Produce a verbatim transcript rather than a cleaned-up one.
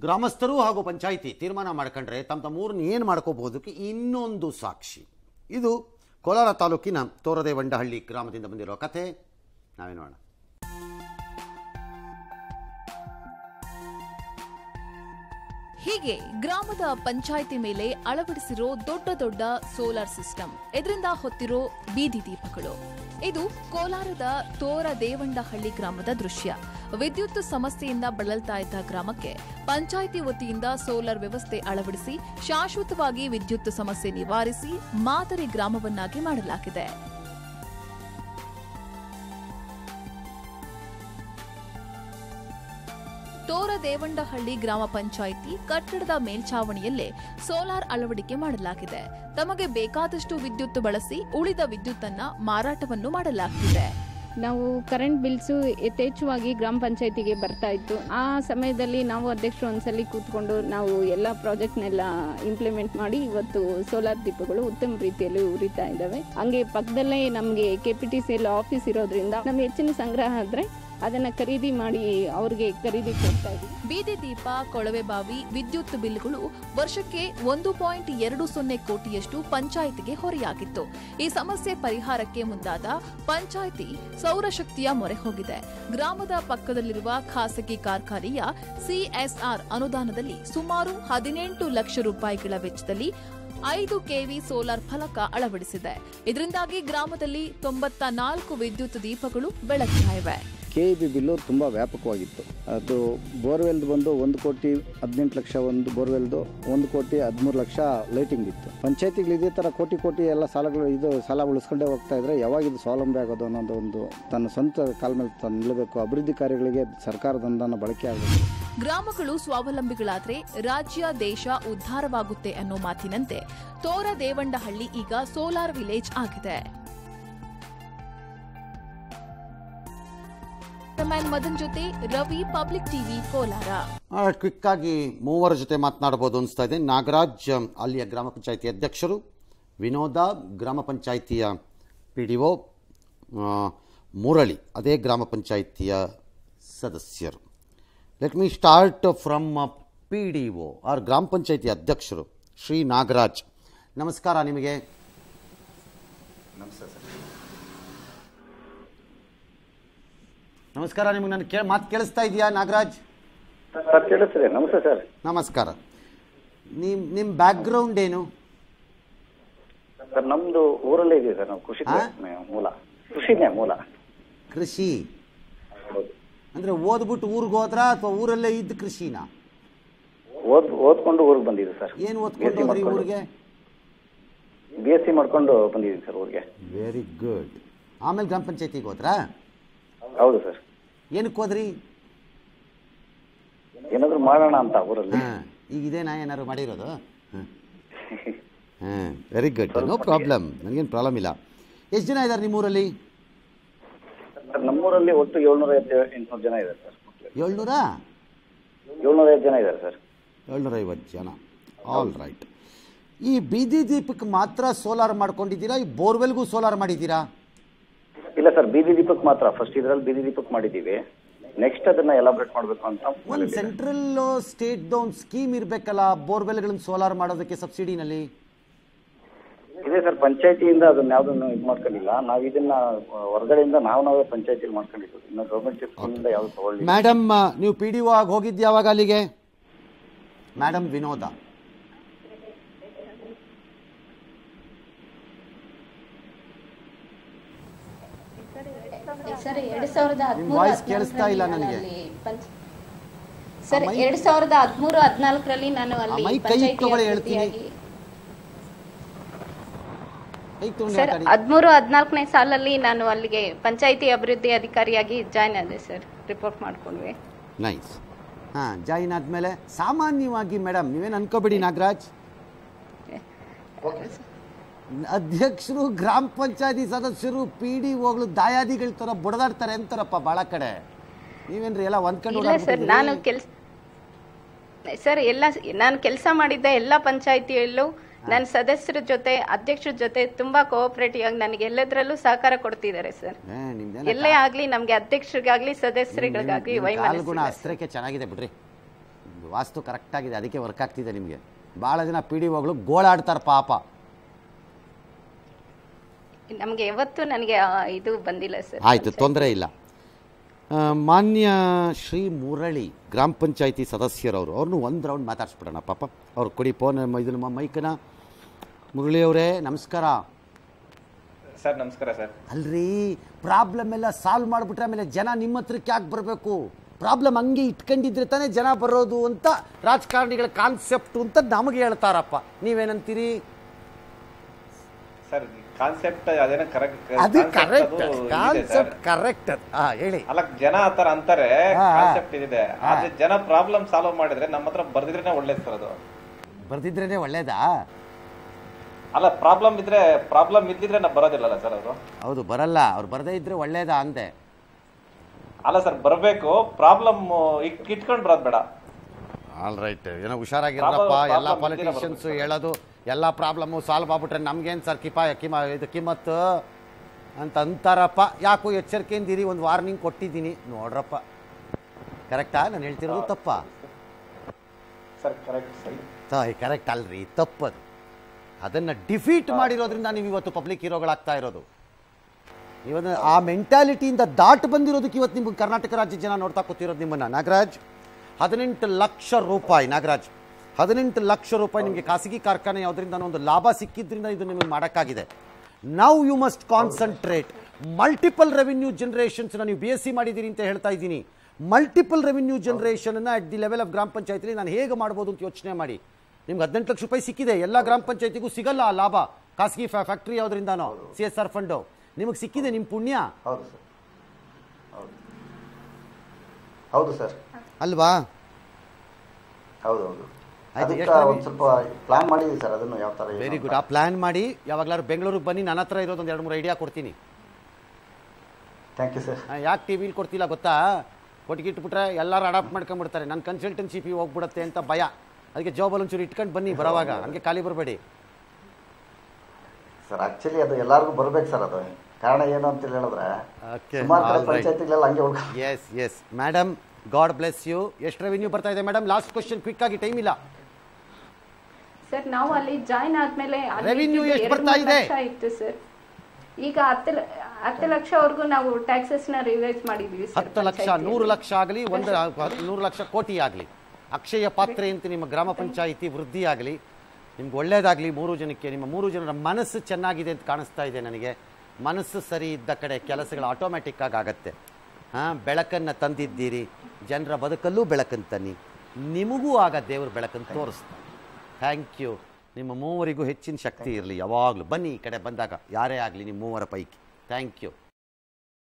ಗ್ರಾಮಸ್ಥರು ಹಾಗೂ ಪಂಚಾಯಿತಿ ತೀರ್ಮಾನ ಮಾಡ್ಕೊಂಡ್ರೆ ತಮ್ಮ ತಮ್ಮ ಊರನ್ನ ಏನು ಮಾಡ್ಕೋಬಹುದಕ್ಕೆ ಇನ್ನೊಂದು ಸಾಕ್ಷಿ. ಇದು ಕೋಲಾರ ತಾಲೂಕಿನ ತೋರದೇವಂಡಹಳ್ಳಿ ಗ್ರಾಮದಿಂದ ಬಂದಿರೋ ಕಥೆ. ನಾವೇ ನೋಡೋಣ. ಹೀಗೆ ಗ್ರಾಮದ ಪಂಚಾಯಿತಿ ಮೇಲೆ ಅಳವಡಿಸಿರೋ ದೊಡ್ಡ ದೊಡ್ಡ ಸೋಲಾರ್ ಸಿಸ್ಟಮ್, ಇದರಿಂದ ಹೊತ್ತಿರೋ ಬೀದಿ ದೀಪಗಳು. ಇದು ಕೋಲಾರದ ತೋರದೇವಂಡಹಳ್ಳಿ ಗ್ರಾಮದ ದೃಶ್ಯ. ವಿದ್ಯುತ್ ಸಮಸ್ಯೆಯಿಂದ ಬಳಲ್ತಾ ಇದ್ದ ಗ್ರಾಮಕ್ಕೆ ಪಂಚಾಯಿತಿ ವತಿಯಿಂದ ಸೋಲಾರ್ ವ್ಯವಸ್ಥೆ ಅಳವಡಿಸಿ ಶಾಶ್ವತವಾಗಿ ವಿದ್ಯುತ್ ಸಮಸ್ಯೆ ನಿವಾರಿಸಿ ಮಾದರಿ ಗ್ರಾಮವನ್ನಾಗಿ ಮಾಡಲಾಗಿದೆ. ತೋರದೇವಂಡಹಳ್ಳಿ ಗ್ರಾಮ ಪಂಚಾಯಿತಿ ಕಟ್ಟಡದ ಮೇಲ್ಛಾವಣಿಯಲ್ಲೇ ಸೋಲಾರ್ ಅಳವಡಿಕೆ ಮಾಡಲಾಗಿದೆ. ತಮಗೆ ಬೇಕಾದಷ್ಟು ವಿದ್ಯುತ್ ಬಳಸಿ ಉಳಿದ ವಿದ್ಯುತ್ ಅನ್ನ ಮಾರಾಟವನ್ನು ಮಾಡಲಾಗುತ್ತಿದೆ. ನಾವು ಕರೆಂಟ್ ಬಿಲ್ಸು ಯಥೇಚ್ಛವಾಗಿ ಗ್ರಾಮ ಪಂಚಾಯತಿಗೆ ಬರ್ತಾ ಇತ್ತು. ಆ ಸಮಯದಲ್ಲಿ ನಾವು ಅಧ್ಯಕ್ಷರು ಒಂದ್ಸಲಿ ಕೂತ್ಕೊಂಡು ನಾವು ಎಲ್ಲ ಪ್ರಾಜೆಕ್ಟ್ನೆಲ್ಲ ಇಂಪ್ಲಿಮೆಂಟ್ ಮಾಡಿ ಇವತ್ತು ಸೋಲಾರ್ ದೀಪಗಳು ಉತ್ತಮ ರೀತಿಯಲ್ಲಿ ಉರಿತಾ ಇದ್ದಾವೆ. ಹಂಗೆ ಪಕ್ಕದಲ್ಲೇ ನಮಗೆ K P T C L office ಇರೋದ್ರಿಂದ ನಮ್ಗೆ ಹೆಚ್ಚಿನ ಸಂಗ್ರಹ ಆದ್ರೆ ಅದನ್ನ ಖರೀದಿ ಮಾಡಿ ಅವ್ರಿಗೆ ಖರೀದಿ ಕೊಡ್ತಾ ಇದ್ದೀವಿ. ಬೀದಿ ದೀಪ, ಕೊಳವೆ ಬಾವಿ, ವಿದ್ಯುತ್ ಬಿಲ್ಗಳು ವರ್ಷಕ್ಕೆ ಒಂದು ಪಾಯಿಂಟ್ ಎರಡು ಸೊನ್ನೆ ಕೋಟಿಯಷ್ಟು ಪಂಚಾಯಿತಿಗೆ ಹೊರೆಯಾಗಿತ್ತು. ಈ ಸಮಸ್ಯೆ ಪರಿಹಾರಕ್ಕೆ ಮುಂದಾದ ಪಂಚಾಯಿತಿ ಸೌರಶಕ್ತಿಯ ಮೊರೆ ಹೋಗಿದೆ. ಗ್ರಾಮದ ಪಕ್ಕದಲ್ಲಿರುವ ಖಾಸಗಿ ಕಾರ್ಖಾನೆಯ ಸಿಎಸ್ಆರ್ ಅನುದಾನದಲ್ಲಿ ಸುಮಾರು ಹದಿನೆಂಟು ಲಕ್ಷ ರೂಪಾಯಿಗಳ ವೆಚ್ಚದಲ್ಲಿ ಐದು ಕೆವಿ ಸೋಲಾರ್ ಫಲಕ ಅಳವಡಿಸಿದೆ. ಇದರಿಂದಾಗಿ ಗ್ರಾಮದಲ್ಲಿ ತೊಂಬತ್ತ ನಾಲ್ಕು ವಿದ್ಯುತ್ ದೀಪಗಳು ಬೆಳಗ್ತಾ ಇವೆ. ಕೆ ಇ ಬಿ ಬಿಲ್ಲು ತುಂಬ ವ್ಯಾಪಕವಾಗಿತ್ತು. ಅದು ಬೋರ್ವೆಲ್ದು ಬಂದು ಒಂದು ಕೋಟಿ ಹದಿನೆಂಟು ಲಕ್ಷ, ಒಂದು ಬೋರ್ವೆಲ್ದು ಒಂದು ಕೋಟಿ ಹದಿಮೂರು ಲಕ್ಷ ಲೈಟಿಂಗ್ ಇತ್ತು. ಪಂಚಾಯತಿಗಳು ಇದೇ ಥರ ಕೋಟಿ ಕೋಟಿ ಎಲ್ಲ ಸಾಲಗಳು ಇದು ಸಾಲ ಉಳಿಸ್ಕೊಂಡೇ ಹೋಗ್ತಾ ಇದ್ರೆ ಯಾವಾಗ ಇದು ಸ್ವಾವಲಂಬಿ ಆಗೋದು ಅನ್ನೋದು ಒಂದು ತನ್ನ ಸ್ವಂತ ಕಾಲ ಮೇಲೆ ತಾನು ನಿಲ್ಲಬೇಕು. ಅಭಿವೃದ್ಧಿ ಕಾರ್ಯಗಳಿಗೆ ಸರ್ಕಾರದ ಅನುದಾನ ಬಳಕೆ ಆಗಬೇಕು. ಗ್ರಾಮಗಳು ಸ್ವಾವಲಂಬಿಗಳಾದ್ರೆ ರಾಜ್ಯ ದೇಶ ಉದ್ಧಾರವಾಗುತ್ತೆ ಅನ್ನೋ ಮಾತಿನಂತೆ ತೋರದೇವಂಡಹಳ್ಳಿ ಈಗ ಸೋಲಾರ್ ವಿಲೇಜ್ ಆಗಿದೆ. ಮದನ್ ಜೊತೆ Ravi, public TV, Kolar. Quick ಆಗಿ ಮೂವರ ಜೊತೆ ಮಾತನಾಡಬಹುದು ಅನಿಸ್ತಾ ಇದೆ. ನಾಗರಾಜ್ ಅಲ್ಲಿಯ ಗ್ರಾಮ ಪಂಚಾಯಿತಿ ಅಧ್ಯಕ್ಷರು, ವಿನೋದ ಗ್ರಾಮ ಪಂಚಾಯಿತಿಯ ಪಿ ಡಿ ಒ, ಮುರಳಿ ಅದೇ ಗ್ರಾಮ ಪಂಚಾಯಿತಿಯ ಸದಸ್ಯರು. Let me start from P D O ಆರ್ ಗ್ರಾಮ ಪಂಚಾಯಿತಿ ಅಧ್ಯಕ್ಷರು ಶ್ರೀ ನಾಗರಾಜ್. ನಮಸ್ಕಾರ ನಿಮಗೆ. ನಮಸ್ತೆ ಸರ್. ನಮಸ್ಕಾರ. ನಿಮಗೆ ನನ್ನ ಕೇ ಮಾತು ಕೇಳಿಸ್ತಾ ಇದೆಯಾ ನಾಗರಾಜ್? ಸರ್ ಕೇಳಿಸ್ತಿದೆ. ನಮಸ್ತೆ ಸರ್. ನಮಸ್ಕಾರ. ನಿಮ್ಮ ನಿಮ್ಮ ಬ್ಯಾಕ್ಗ್ರೌಂಡ್ ಏನು ಸರ್? ನಮ್ದು ಊರಲ್ಲೇ ಇದೆ ಸರ್. ನಾವು ಕೃಷಿ ಮೂಲ ಕೃಷಿನೇ ಮೂಲ. ಕೃಷಿ ಹೌದು. ಅಂದ್ರೆ ಓದ್ಬಿಟ್ಟು ಊರಿಗೆ ಹೋದ್ರ ಅಥವಾ ಊರಲ್ಲೇ ಇದ್ದ ಕೃಷಿನ? ಓದ್ ಓದ್ಕೊಂಡು ಊರಿಗೆ ಬಂದಿದೆ ಸರ್. ಏನು ಓದ್ಕೊಂಡು ಹೋದ್ರಿ ಊರಿಗೆ? ಬಿ ಎಸ್ ಸಿ ಮಾಡ್ಕೊಂಡು ಬಂದಿದ್ದೀನಿ ಸರ್ ಊರಿಗೆ. Very good. ಆಮೇಲೆ ಗ್ರಾಮ ಪಂಚಾಯತಿಗೆ ಹೋದ್ರಾ? ಹೌದು ಸರ್. ಏನಕ್ಕೆ ಹೋದ್ರಿ? ಏನಾದ್ರು ಮಾಡೋಣ ಅಂತ ಊರಲ್ಲಿ. ಈಗ ಇದೇನಾ ಏನಾದ್ರು ಮಾಡಿರೋದು? ಹಾಂ, ವೆರಿ ಗುಡ್. ನೋ ಪ್ರಾಬ್ಲಮ್, ನನಗೇನು ಪ್ರಾಬ್ಲಮ್ ಇಲ್ಲ. ಎಷ್ಟು ಜನ ಇದ್ದಾರೆ ನಿಮ್ಮೂರಲ್ಲಿ? ಸರ್ ನಮ್ಮೂರಲ್ಲಿ ಒಟ್ಟು ಏಳ್ನೂರ ಐವತ್ತು ಎಂಟುನೂರು ಜನ ಇದ್ದಾರೆ ಸರ್. ಏಳ್ನೂರ ಏಳ್ನೂರ ಐವತ್ತು ಜನ ಇದ್ದಾರೆ ಸರ್. ಏಳ್ನೂರ ಐವತ್ತು ಜನ. All right. ಈ ಬೀದಿ ದೀಪಕ್ಕೆ ಮಾತ್ರ ಸೋಲಾರ್ ಮಾಡ್ಕೊಂಡಿದ್ದೀರಾ? ಈ ಬೋರ್ವೆಲ್ಗೂ ಸೋಲಾರ್ ಮಾಡಿದ್ದೀರಾ? ಇಲ್ಲ ಸರ್, ಬೀದಿ ದೀಪಕ್ಕೆ ಮಾತ್ರ. ಫಸ್ಟ್ ಇದರಲ್ಲಿ ಬೀದಿ ದೀಪಕ್ಕೆ ಮಾಡಿದ್ದೀವಿ. ನೆಕ್ಸ್ಟ್ ಅದನ್ನ ಎಲಾಬ್ರೇಟ್ ಮಾಡಬೇಕು ಅಂತ. ಒಂದು ಸೆಂಟ್ರಲ್ ಸ್ಟೇಟ್ ಒಂದು ಸ್ಕೀಮ್ ಇರಬೇಕಲ್ಲ ಬೋರ್ವೆಲ್ಗಳನ್ನು ಸೋಲಾರ್ ಮಾಡೋದಕ್ಕೆ ಸಬ್ಸಿಡಿನಲ್ಲಿ? ಇದೆ ಸರ್, ಪಂಚಾಯತಿಯಿಂದ ಅದನ್ನ ಯಾವ್ದನ್ನು ಇದು ಮಾಡ್ಕೊಂಡಿಲ್ಲ. ನಾವು ಇದನ್ನ ಹೊರಗಡೆಯಿಂದ ನಾವು ನಾವೇ ಪಂಚಾಯತಿಲಿ ಮಾಡ್ಕೊಂಡಿದ್ದು. ಇನ್ನು ಗೌರ್ಮೆಂಟ್ ಸ್ಕೀಮಿಂದ ಯಾವ್ದು ತಗೊಳ್ಳಿ. ಮೇಡಮ್, ನೀವು ಪಿ ಡಿ ಒ ಆಗಿ ಹೋಗಿದ್ದು ಯಾವಾಗ ಅಲ್ಲಿಗೆ? ಮೇಡಮ್ ವಿನೋದ. ಸರ್ ಎರಡ್ ಸಾವಿರದ ಹದಿಮೂರು ಕೇಳಿಸ್ತಾ ಇಲ್ಲ ನನಗೆ. ಸರ್ ಎರಡ್ ಸಾವಿರದ ಹದಿಮೂರು ಹದಿನಾಲ್ಕರಲ್ಲಿ ನಾನು ಅಲ್ಲಿ ಸರ್ ಹದಿಮೂರು ಹದಿನಾಲ್ಕನೇ ಸಾಲಲ್ಲಿ ನಾನು ಅಲ್ಲಿಗೆ ಪಂಚಾಯಿತಿ ಅಭಿವೃದ್ಧಿ ಅಧಿಕಾರಿಯಾಗಿ ಜಾಯ್ನ್ ಆದೆ ಸರ್. ರಿಪೋರ್ಟ್ ಮಾಡ್ಕೊಂಡ್ವಿ. ನೈಸ್. ಹಾ, ಜಾಯಿನ್ ಆದ್ಮೇಲೆ ಸಾಮಾನ್ಯವಾಗಿ ಮೇಡಮ್ ನೀವೇನು ಅನ್ಕೋಬೇಡಿ ನಾಗರಾಜ್, ಅಧ್ಯಕ್ಷರು, ಗ್ರಾಮ ಪಂಚಾಯತಿ ಸದಸ್ಯರು, ಪಿ ಡಿ ಒಗಳು ದಾಯಾದಿಗಳ ತರ ಬಡದಾಡ್ತಾರೆ ಅಂತಾರಪ್ಪ ಭಾಳ ಕಡೆ. ನೀವೇನ್ರಿ ಎಲ್ಲ ಒಂದ್ಕೊಂಡು? ಸರ್ ನಾನು ಕೆಲ್ಸ ಸರ್ ಎಲ್ಲ ನಾನು ಕೆಲಸ ಮಾಡಿದ್ದ ಎಲ್ಲ ಪಂಚಾಯಿತಿಯಲ್ಲೂ ನನ್ನ ಸದಸ್ಯರ ಜೊತೆ ಅಧ್ಯಕ್ಷರ ಜೊತೆ ತುಂಬಾ ಕೋಆಪರೇಟಿವ್ ಆಗಿ ನನಗೆ ಎಲ್ಲದರಲ್ಲೂ ಸಹಕಾರ ಕೊಡ್ತಿದ್ದಾರೆ ಸರ್. ಎಲ್ಲೇ ಆಗ್ಲಿ ನಮ್ಗೆ ಅಧ್ಯಕ್ಷರಿಗಾಗ್ಲಿ ಸದಸ್ಯರಿಗಾಗ್ಲಿ ವೈಮನಸ್ಸು ಚೆನ್ನಾಗಿದೆ ಬಿಡ್ರಿ. ವಾಸ್ತು ಕರೆಕ್ಟಾಗಿದೆ, ಅದಕ್ಕೆ ವರ್ಕ್ ಆಗ್ತಿದೆ ನಿಮಗೆ. ಭಾಳ ಜನ ಪಿ ಡಿ ಒಗಳು ಗೋಳಾಡ್ತಾರೆ ಪಾಪ. ನಮಗೆ ಯಾವತ್ತೂ ನನಗೆ ಆ ಇದು ಬಂದಿಲ್ಲ ಸರ್. ಆಯಿತು, ತೊಂದರೆ ಇಲ್ಲ. ಆ, ಮಾನ್ಯ ಶ್ರೀ ಮುರಳಿ ಗ್ರಾಮ ಪಂಚಾಯಿತಿ ಸದಸ್ಯರವರು, ಅವ್ರನ್ನೂ ಒಂದು ರೌಂಡ್ ಮಾತಾಡ್ಸ್ಬಿಡೋಣ ಪಾಪ. ಅವ್ರು ಕೊಡಿ ಫೋನ್ ಇದನ್ನ ಮೈಕನ. ಮುರಳಿ ಅವರೇ ನಮಸ್ಕಾರ ಸರ್. ನಮಸ್ಕಾರ ಸರ್. ಅಲ್ರಿ, ಪ್ರಾಬ್ಲಮ್ ಎಲ್ಲ ಸಾಲ್ವ್ ಮಾಡಿಬಿಟ್ರೆ ಆಮೇಲೆ ಜನ ನಿಮ್ಮ ಹತ್ರಕ್ಕೆ ಯಾಕೆ ಬರಬೇಕು? ಪ್ರಾಬ್ಲಮ್ ಹಂಗೆ ಇಟ್ಕೊಂಡಿದ್ರೆ ತಾನೇ ಜನ ಬರೋದು ಅಂತ ರಾಜಕಾರಣಿಗಳ ಕಾನ್ಸೆಪ್ಟ್ ಅಂತ ನಮಗೆ ಹೇಳ್ತಾರಪ್ಪ. ನೀವೇನಂತೀರಿ? ಸರ್ ಕಾನ್ಸೆಪ್ಟ್ ಅದೇನೋ ಕರೆಕ್ಟ್, ಅದು ಕರೆಕ್ಟ್, ಕಾನ್ಸೆಪ್ಟ್ ಕರೆಕ್ಟ್. ಹಾ ಹೇಳಿ. ಅಲ್ಲ, ಜನ ಆತರ ಅಂತಾರೆ, ಕಾನ್ಸೆಪ್ಟ್ ಇದೆ. ಆದ್ರೆ ಜನ ಪ್ರಾಬ್ಲಮ್ ಸಾಲ್ವ್ ಮಾಡಿದ್ರೆ ನಮ್ಮ ಹತ್ರ ಬರ್ದಿದ್ರೇನೆ ಒಳ್ಳೇದು ಸರ್. ಅದು ಬರ್ದಿದ್ರೇನೆ ಒಳ್ಳೇದಾ? ಅಲ್ಲ, ಪ್ರಾಬ್ಲಮ್ ಇದ್ರೆ ಪ್ರಾಬ್ಲಮ್ ಇದ್ದಿದ್ರೆ ನಾವು ಬರೋದಿಲ್ಲಲ್ಲ ಸರ್ ಅವರು. ಹೌದು, ಬರಲ್ಲ. ಅವ್ರು ಬರದೇ ಇದ್ರೆ ಒಳ್ಳೇದಾ ಅಂದೆ. ಅಲ್ಲ ಸರ್, ಬರಬೇಕು. ಪ್ರಾಬ್ಲಮ್ ಇಟ್ಕೊಂಡು ಬರೋದು ಬೇಡ. ಆಲ್ ರೈಟ್, ಏನೋ ಹುಷಾರಾಗಿರಪ್ಪ. ಎಲ್ಲ ಪಾಲಿಟಿಷಿಯನ್ಸು ಹೇಳೋದು ಎಲ್ಲ ಪ್ರಾಬ್ಲಮ್ಮು ಸಾಲ್ವ್ ಆಗ್ಬಿಟ್ರೆ ನಮ್ಗೇನು ಸರ್ ಕಿಪಾ ಕಿಮ ಇದು ಕಿಮ್ಮತ್ತು ಅಂತ ಅಂತಾರಪ್ಪ. ಯಾಕೋ ಎಚ್ಚರಿಕೆಯಿಂದಿರಿ, ಒಂದು ವಾರ್ನಿಂಗ್ ಕೊಟ್ಟಿದ್ದೀನಿ ನೋಡ್ರಪ್ಪ. ಕರೆಕ್ಟಾ ನಾನು ಹೇಳ್ತಿರೋದು? ತಪ್ಪ ಸರ್? ಕರೆಕ್ಟ್ ಸರಿ. ತಾಯಿ ಕರೆಕ್ಟ್ ಅಲ್ರಿ, ತಪ್ಪದು. ಅದನ್ನು ಡಿಫೀಟ್ ಮಾಡಿರೋದ್ರಿಂದ ನೀವು ಇವತ್ತು ಪಬ್ಲಿಕ್ ಹೀರೋಗಳಾಗ್ತಾ ಇರೋದು. ಇವತ್ತು ಆ ಮೆಂಟ್ಯಾಲಿಟಿಯಿಂದ ದಾಟ್ ಬಂದಿರೋದಕ್ಕೆ ಇವತ್ತು ನಿಮ್ಗೆ ಕರ್ನಾಟಕ ರಾಜ್ಯ ಜನ ನೋಡ್ತಾ ಕೂತಿರೋದು ನಿಮ್ಮನ್ನು. ನಾಗರಾಜ್, ಹದಿನೆಂಟು ಲಕ್ಷ ರೂಪಾಯಿ ನಾಗರಾಜ್ ಹದಿನೆಂಟು ಲಕ್ಷ ರೂಪಾಯಿ ನಿಮಗೆ ಖಾಸಗಿ ಕಾರ್ಖಾನೆ ಯಾವುದರಿಂದ ಒಂದು ಲಾಭ ಸಿಕ್ಕಿದ್ರಿಂದ ಇದು ನಿಮಗೆ ಮಾಡೋಕ್ಕಾಗಿದೆ. Now you must concentrate multiple revenue ಜನರೇಷನ್ಸ್ನ ನೀವು ಬಿ ಎಸ್ ಸಿ ಮಾಡಿದ್ದೀರಿ ಅಂತ ಹೇಳ್ತಾ ಇದ್ದೀನಿ. ಮಲ್ಟಿಪಲ್ ರೆವಿನ್ಯೂ ಜನರೇಷನ್ನ ಅಟ್ ದಿ ಲೆವೆಲ್ ಆಫ್ ಗ್ರಾಮ ಪಂಚಾಯತಿಲಿ ನಾನು ಹೇಗೆ ಮಾಡ್ಬೋದು ಅಂತ ಯೋಚನೆ ಮಾಡಿ. ನಿಮ್ಗೆ ಹದಿನೆಂಟು ಲಕ್ಷ ರೂಪಾಯಿ ಸಿಕ್ಕಿದೆ. ಎಲ್ಲ ಗ್ರಾಮ ಪಂಚಾಯತಿಗೂ ಸಿಗಲ್ಲ ಆ ಲಾಭ. ಖಾಸಗಿ ಫ್ಯಾಕ್ಟ್ರಿ ಯಾವುದರಿಂದಾನೋ ಸಿ ಎಸ್ ಆರ್ ಫಂಡು ನಿಮಗೆ ಸಿಕ್ಕಿದೆ, ನಿಮ್ಮ ಪುಣ್ಯ. ಹೌದು ಸರ್, ಹೌದು ಸರ್ ಅಲ್ವಾ? ಹೌದು ಹೌದು. ಆಯ್ತು, ಅದಕ್ಕೆ ಎಷ್ಟು ಒಂದು ಸ್ವಲ್ಪ ಪ್ಲಾನ್ ಮಾಡಿದ್ದೀವಿ ಸರ್. ಅದನ್ನು ಯಾವ ಥರ? Very good. ಆ ಪ್ಲಾನ್ ಮಾಡಿ ಯಾವಾಗಲಾದ್ರು ಬೆಂಗಳೂರಿಗೆ ಬನ್ನಿ, ನನ್ನ ಹತ್ರ ಇರೋದು ಒಂದು ಎರಡು ಮೂರು ಐಡಿಯಾ ಕೊಡ್ತೀನಿ. Thank you sir. ಯಾಕೆ ಟಿ ವಿಲಿ ಕೊಡ್ತಿಲ್ಲ ಗೊತ್ತಾ? ಕೊಟ್ಟಿಗಿಟ್ಬಿಟ್ರೆ ಎಲ್ಲರೂ ಅಡಾಪ್ಟ್ ಮಾಡ್ಕೊಂಡ್ಬಿಡ್ತಾರೆ. ನನ್ನ ಕನ್ಸಲ್ಟೆನ್ಸಿ ಫೀ ಹೋಗ್ಬಿಡುತ್ತೆ ಅಂತ ಭಯ. ಅದಕ್ಕೆ ಜಾಬಲ್ಲಿ ಒಂಚೂರು ಇಟ್ಕೊಂಡು ಬನ್ನಿ ಬರೋವಾಗ, ಹಂಗೆ ಖಾಲಿ ಬರಬೇಡಿ ಸರ್. ಆಕ್ಚುಲಿ ಅದು ಎಲ್ಲರಿಗೂ ಬರ್ಬೇಕು ಸರ್. ಅದು ಕಾರಣ ಏನು ಅಂತ ಹೇಳಿದ್ರೆ ಸುಮಾರು ಕಡೆ ಪಂಚಾಯತಿಗಳೆಲ್ಲ ಹಂಗೆ ಉಳ್ಕ. Yes yes madam, god bless you. ಎಷ್ಟು ರೆವಿನ್ಯೂ ಬರ್ತಾ ಇದೆ ಮೇಡಮ್? ಲಾಸ್ಟ್ ಕ್ವಶನ್, ಕ್ವಿಕ್ ಆಗಿ, ಟೈಮ್ ಇಲ್ಲ. ಸರ್ ನಾವು ಅಲ್ಲಿ ಜಾಯ್ನ್ ಆದ್ಮೇಲೆ ರೆವಿನ್ಯೂ ಎಷ್ಟು ಬರ್ತಾ ಇದೆ? ಇತ್ತು ಸರ್. ಈಗ ಹತ್ತು ಹತ್ತು ಲಕ್ಷವರೆಗೂ ನಾವು ಟ್ಯಾಕ್ಸಸ್ ನ ರಿವೈಸ್ ಮಾಡಿದ್ವಿ ಸರ್. ಹತ್ತು ಲಕ್ಷ, ನೂರು ಲಕ್ಷ ಆಗಲಿ, ಒಂದು ನೂರು ಲಕ್ಷ ಕೋಟಿ ಆಗಲಿ, ಅಕ್ಷಯ ಪಾತ್ರೆ ಅಂತ ನಿಮ್ಮ ಗ್ರಾಮ ಪಂಚಾಯಿತಿ ವೃದ್ಧಿ ಆಗಲಿ, ನಿಮ್ಗೆ ಒಳ್ಳೇದಾಗಲಿ. ಮೂರು ಜನಕ್ಕೆ, ನಿಮ್ಮ ಮೂರು ಜನರ ಮನಸ್ಸು ಚೆನ್ನಾಗಿದೆ ಅಂತ ಕಾಣಿಸ್ತಾ ಇದೆ ನನಗೆ. ಮನಸ್ಸು ಸರಿ ಇದ್ದ ಕಡೆ ಕೆಲಸಗಳು ಆಟೋಮ್ಯಾಟಿಕ್ ಆಗಿ ಆಗತ್ತೆ. ಹಾಂ, ಬೆಳಕನ್ನು ತಂದಿದ್ದೀರಿ, ಜನರ ಬದುಕಲ್ಲೂ ಬೆಳಕನ್ನು ತನ್ನಿ, ನಿಮಗೂ ಆಗ ದೇವರು ಬೆಳಕನ್ನು ತೋರಿಸ್ತಾರೆ. Thank you. ನಿಮ್ಮ ಮೂವರಿಗೂ ಹೆಚ್ಚಿನ ಶಕ್ತಿ ಇರಲಿ ಯಾವಾಗಲೂ. ಬನ್ನಿ ಈ ಕಡೆ ಬಂದಾಗ ಯಾರೇ ಆಗಲಿ ನಿಮ್ಮ ಮೂವರ ಪೈಕಿ. Thank you.